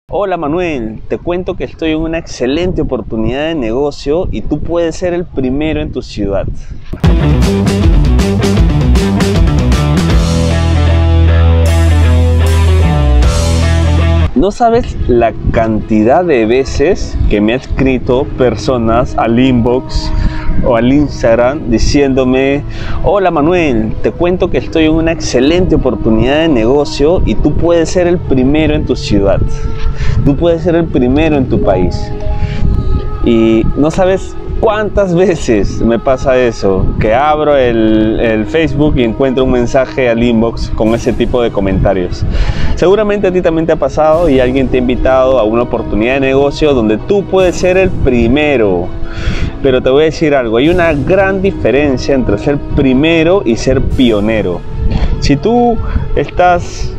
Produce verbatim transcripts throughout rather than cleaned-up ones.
Hola Manuel, te cuento que estoy en una excelente oportunidad de negocio y tú puedes ser el primero en tu ciudad. No sabes la cantidad de veces que me han escrito personas al inbox o al Instagram diciéndome: hola Manuel, te cuento que estoy en una excelente oportunidad de negocio y tú puedes ser el primero en tu ciudad, tú puedes ser el primero en tu país. Y no sabes cuántas veces me pasa eso, que abro el, el Facebook y encuentro un mensaje al inbox con ese tipo de comentarios. Seguramente a ti también te ha pasado y alguien te ha invitado a una oportunidad de negocio donde tú puedes ser el primero. Pero te voy a decir algo, hay una gran diferencia entre ser primero y ser pionero. Si tú estás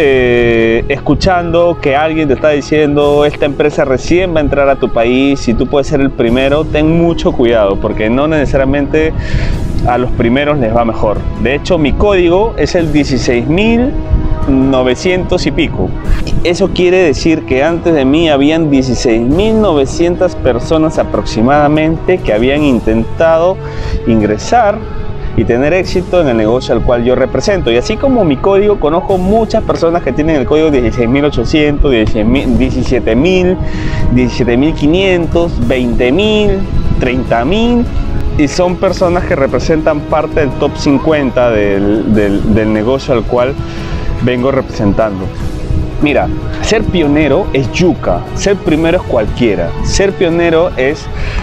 eh, escuchando que alguien te está diciendo esta empresa recién va a entrar a tu país y tú puedes ser el primero, ten mucho cuidado, porque no necesariamente a los primeros les va mejor. De hecho, mi código es el dieciséis mil novecientos y pico. Eso quiere decir que antes de mí habían dieciséis mil novecientas personas aproximadamente que habían intentado ingresar y tener éxito en el negocio al cual yo represento. Y así como mi código, conozco muchas personas que tienen el código dieciséis mil ochocientos, diecisiete mil, diecisiete mil quinientos, veinte mil, treinta mil, y son personas que representan parte del top cincuenta del, del, del negocio al cual vengo representando. Mira, ser pionero es yuca, ser primero es cualquiera. Ser pionero es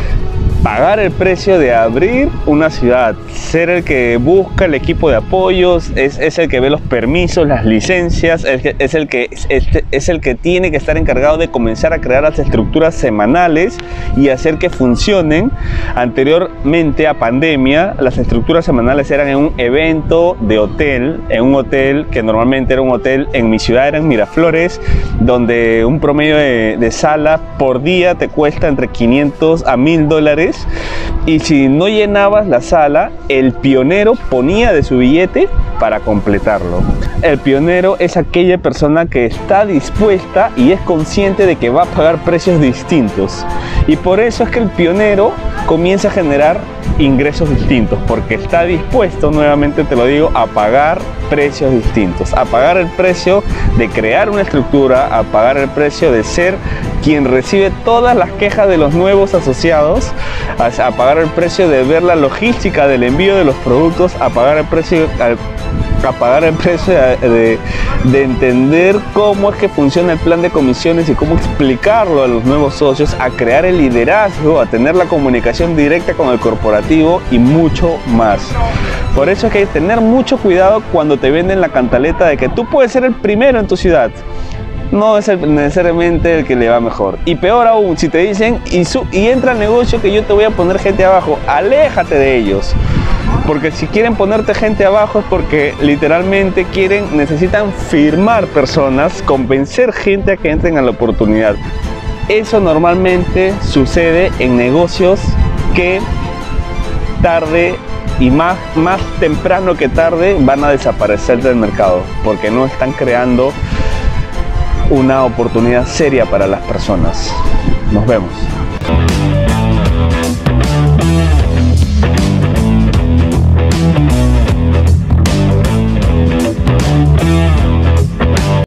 pagar el precio de abrir una ciudad, ser el que busca el equipo de apoyos, es, es el que ve los permisos, las licencias, es, es, el que, es, es el que tiene que estar encargado de comenzar a crear las estructuras semanales y hacer que funcionen. Anteriormente a pandemia, las estructuras semanales eran en un evento de hotel, en un hotel que normalmente era un hotel en mi ciudad, era en Miraflores, donde un promedio de, de sala por día te cuesta entre quinientos a mil dólares. Y si no llenabas la sala, el pionero ponía de su billete para completarlo. El pionero es aquella persona que está dispuesta y es consciente de que va a pagar precios distintos. Y por eso es que el pionero comienza a generar ingresos distintos, porque está dispuesto, nuevamente te lo digo, a pagar precios distintos, a pagar el precio de crear una estructura, a pagar el precio de ser quien recibe todas las quejas de los nuevos asociados, a, a pagar el precio de ver la logística del envío de los productos, a pagar el precio a, a pagar el precio de, de, de entender cómo es que funciona el plan de comisiones y cómo explicarlo a los nuevos socios, a crear el liderazgo, a tener la comunicación directa con el corporativo y mucho más. Por eso es que hay que tener mucho cuidado cuando te venden la cantaleta de que tú puedes ser el primero en tu ciudad. No es el, necesariamente el que le va mejor. Y peor aún, si te dicen y, su, y entra al negocio que yo te voy a poner gente abajo, aléjate de ellos. Porque si quieren ponerte gente abajo es porque literalmente quieren, necesitan firmar personas, convencer gente a que entren a la oportunidad. Eso normalmente sucede en negocios que tarde y más, más temprano que tarde van a desaparecer del mercado, porque no están creando una oportunidad seria para las personas. Nos vemos.